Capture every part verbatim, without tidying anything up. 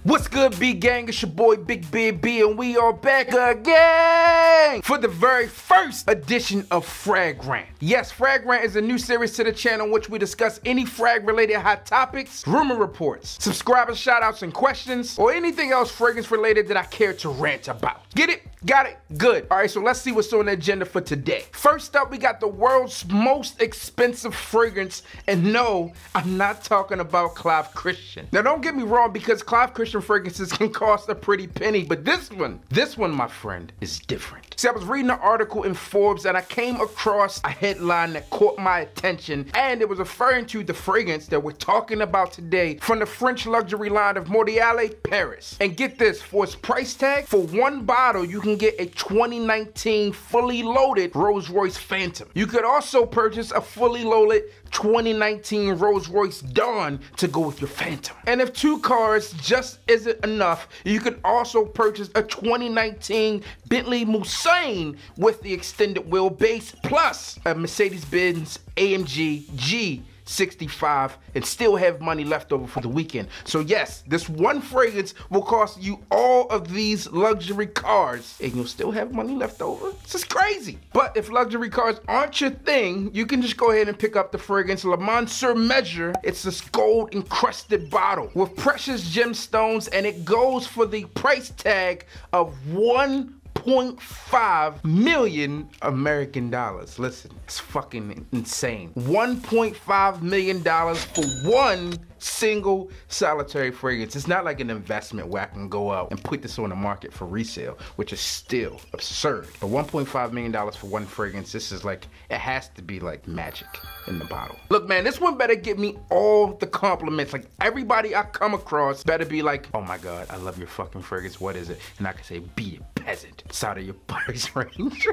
What's good, B Gang? It's your boy Big Beard B, and we are back again for the very first edition of Fragrant. Yes, Fragrant is a new series to the channel in which we discuss any frag-related hot topics, rumor reports, subscriber shoutouts and questions, or anything else fragrance-related that I care to rant about. Get it? Got it? Good. All right, so let's see what's on the agenda for today. First up, we got the world's most expensive fragrance, and no, I'm not talking about Clive Christian. Now, don't get me wrong, because Clive Christian fragrances can cost a pretty penny, but this one, this one, my friend, is different. See, I was reading an article in Forbes, and I came across a headline that caught my attention, and it was referring to the fragrance that we're talking about today from the French luxury line of Mondiale Paris. And get this, for its price tag, for one bottle, you can get a twenty nineteen fully loaded Rolls-Royce Phantom. You could also purchase a fully loaded twenty nineteen Rolls-Royce Dawn to go with your Phantom. And if two cars just isn't enough, you could also purchase a twenty nineteen Bentley Mulsanne with the extended wheelbase plus a Mercedes-Benz A M G G sixty-five and still have money left over for the weekend. So yes, this one fragrance will cost you all of these luxury cars and you'll still have money left over. This is crazy. But if luxury cars aren't your thing, you can just go ahead and pick up the fragrance Le Monde Sur Mesure. It's this gold encrusted bottle with precious gemstones, and it goes for the price tag of one point five million American dollars. Listen, it's fucking insane. one point five million dollars for one single solitary fragrance. It's not like an investment where I can go out and put this on the market for resale, which is still absurd. But one point five million dollars for one fragrance, this is like, it has to be like magic in the bottle. Look, man, this one better get me all the compliments. Like, everybody I come across better be like, oh my God, I love your fucking fragrance. What is it? And I can say, be a peasant. It's out of your price range.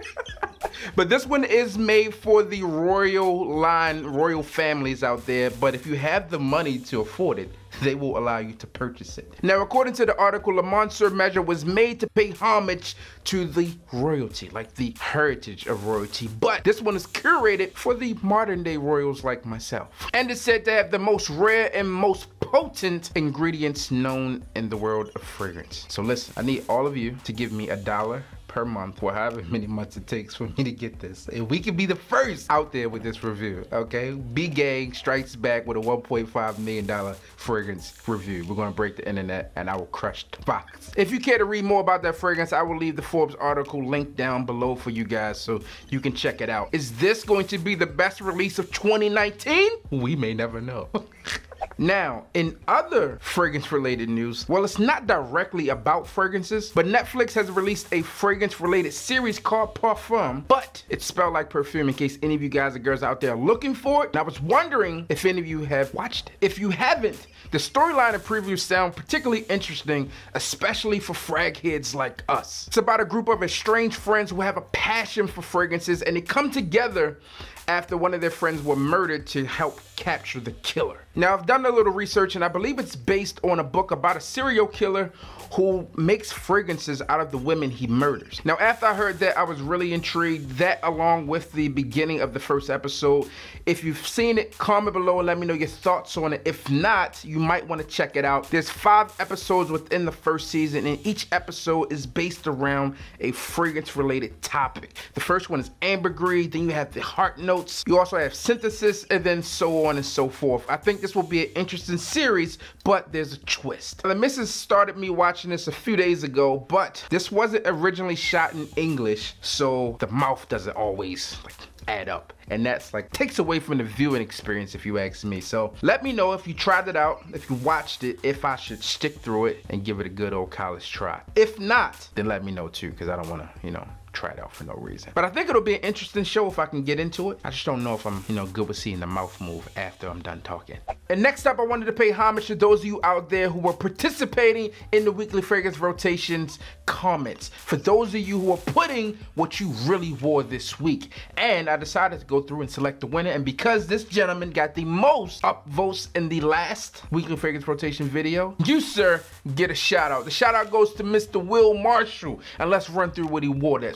But this one is made for the royal line, royal families out there. But if you have the money to afford it, they will allow you to purchase it. Now, according to the article, Le Monde Sur Mesure was made to pay homage to the royalty, like the heritage of royalty. But this one is curated for the modern day royals like myself. And it's said to have the most rare and most potent ingredients known in the world of fragrance. So listen, I need all of you to give me a dollar per month, or however many months it takes for me to get this. And we can be the first out there with this review, okay? B Gang strikes back with a one point five million dollar fragrance review. We're gonna break the internet and I will crush the box. If you care to read more about that fragrance, I will leave the Forbes article linked down below for you guys so you can check it out. Is this going to be the best release of twenty nineteen? We may never know. Now, in other fragrance-related news, well, it's not directly about fragrances, but Netflix has released a fragrance-related series called Parfum, but it's spelled like perfume in case any of you guys or girls out there are looking for it. And I was wondering if any of you have watched it. If you haven't, the storyline and previews sound particularly interesting, especially for frag heads like us. It's about a group of estranged friends who have a passion for fragrances, and they come together after one of their friends were murdered to help capture the killer. Now, I've done a little research, and I believe it's based on a book about a serial killer who makes fragrances out of the women he murders. Now, after I heard that, I was really intrigued. That, along with the beginning of the first episode. If you've seen it, comment below and let me know your thoughts on it. If not, you might want to check it out. There's five episodes within the first season, and each episode is based around a fragrance-related topic. The first one is ambergris, then you have the heart notes, you also have synthesis, and then so on and so forth. I think this will be an interesting series, but there's a twist. The missus started me watching this a few days ago, but this wasn't originally shot in English, so the mouth doesn't always like add up, and that's like takes away from the viewing experience if you ask me. So let me know if you tried it out, if you watched it, if I should stick through it and give it a good old college try. If not, then let me know too, because I don't want to, you know, try it out for no reason. But I think it'll be an interesting show if I can get into it. I just don't know if I'm, you know, good with seeing the mouth move after I'm done talking. And next up, I wanted to pay homage to those of you out there who were participating in the weekly fragrance rotations comments. For those of you who are putting what you really wore this week. And I decided to go through and select the winner. And because this gentleman got the most upvotes in the last weekly fragrance rotation video, you, sir, get a shout out. The shout out goes to Mister Will Marshall. And let's run through what he wore that.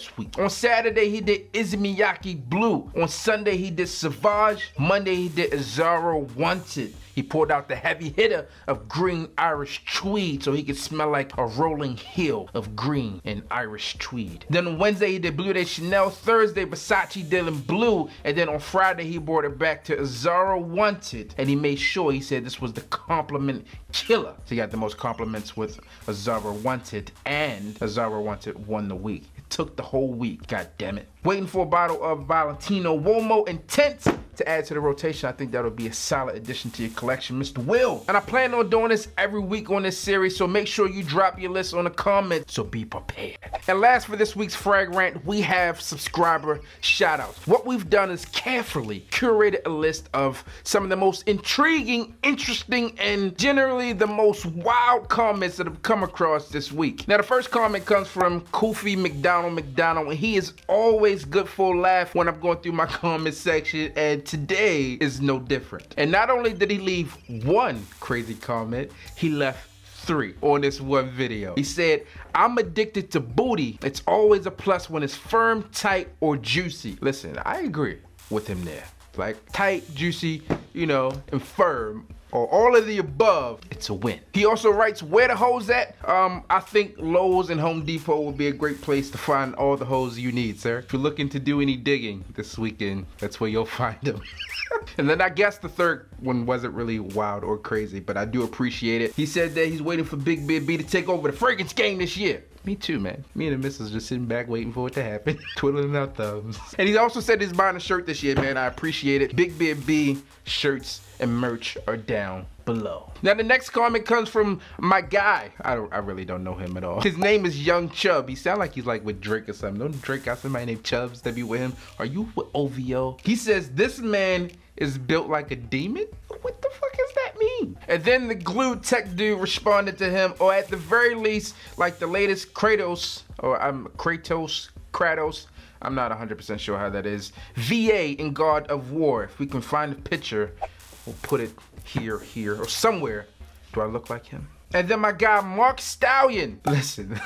this week. On Saturday, he did Izumiyaki Blue. On Sunday, he did Savage. Monday, he did Azaro Wanted. He pulled out the heavy hitter of green Irish tweed so he could smell like a rolling hill of green and Irish tweed. Then on Wednesday, he did Bleu de Chanel. Thursday, Versace Dylan Blue. And then on Friday, he brought it back to Azaro Wanted. And he made sure, he said this was the compliment killer. So he got the most compliments with Azaro Wanted, and Azaro Wanted won the week. It took the whole week, god damn it. Waiting for a bottle of Valentino Uomo Intense to add to the rotation. I think that'll be a solid addition to your collection, Mister Will. And I plan on doing this every week on this series, so make sure you drop your list on the comments, so be prepared. And last for this week's Frag Rant, we have subscriber shoutouts. What we've done is carefully curated a list of some of the most intriguing, interesting, and generally the most wild comments that have come across this week. Now, the first comment comes from Kofi McDonald McDonald, and he is always good for a laugh when I'm going through my comment section, and today is no different. And not only did he leave one crazy comment, he left three on this one video. He said, I'm addicted to booty. It's always a plus when it's firm, tight, or juicy. Listen, I agree with him there. Like tight, juicy, you know, and firm, or all of the above, it's a win. He also writes, where the hoes at? Um, I think Lowe's and Home Depot would be a great place to find all the hoes you need, sir. If you're looking to do any digging this weekend, that's where you'll find them. And then I guess the third one wasn't really wild or crazy, but I do appreciate it. He said that he's waiting for Big Beard B to take over the fragrance game this year. Me too, man. Me and the missus just sitting back waiting for it to happen, twiddling our thumbs. And he also said he's buying a shirt this year, man. I appreciate it. Big Beard B shirts and merch are down below. Now the next comment comes from my guy. I don't, I really don't know him at all. His name is Young Chubb. He sounds like he's like with Drake or something. Don't Drake got somebody named Chubbs that be with him? Are you with O V O? He says this man is built like a demon. What the fuck does that mean? And then the glue tech dude responded to him, or at the very least, like the latest Kratos, or I'm um, Kratos, Kratos. I'm not one hundred percent sure how that is. V A in God of War. If we can find a picture, we'll put it here, here, or somewhere. Do I look like him? And then my guy, Mark Stallion. Listen,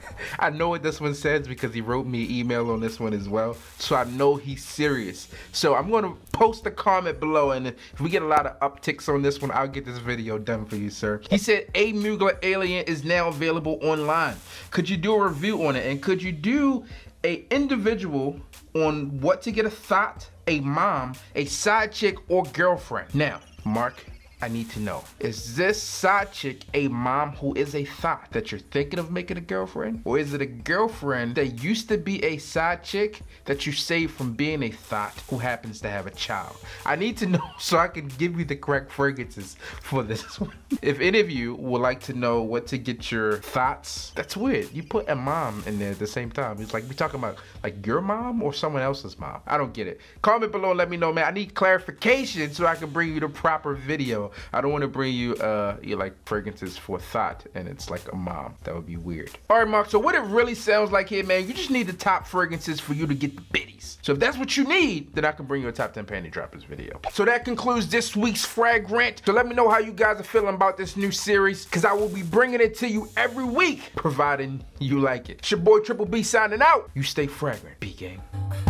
I know what this one says because he wrote me an email on this one as well. So I know he's serious. So I'm gonna post a comment below, and if we get a lot of upticks on this one, I'll get this video done for you, sir. He said, A Mugler Alien is now available online. Could you do a review on it? And could you do a individual on what to get a thought, a mom, a side chick, or girlfriend? Now, Mark, I need to know, is this side chick a mom who is a thought that you're thinking of making a girlfriend? Or is it a girlfriend that used to be a side chick that you saved from being a thought who happens to have a child? I need to know so I can give you the correct fragrances for this one. If any of you would like to know what to get your thoughts, that's weird. You put a mom in there at the same time. It's like we talking about like your mom or someone else's mom. I don't get it. Comment below and let me know, man. I need clarification so I can bring you the proper video. I don't want to bring you uh you like fragrances for thought and it's like a mom. That would be weird. All right, Mark, so what it really sounds like here, man, you just need the top fragrances for you to get the biddies. So if that's what you need, then I can bring you a top ten panty droppers video. So that concludes this week's Frag Rant. So let me know how you guys are feeling about this new series, because I will be bringing it to you every week, providing you like it. It's your boy Triple B signing out. You stay fragrant, B gang.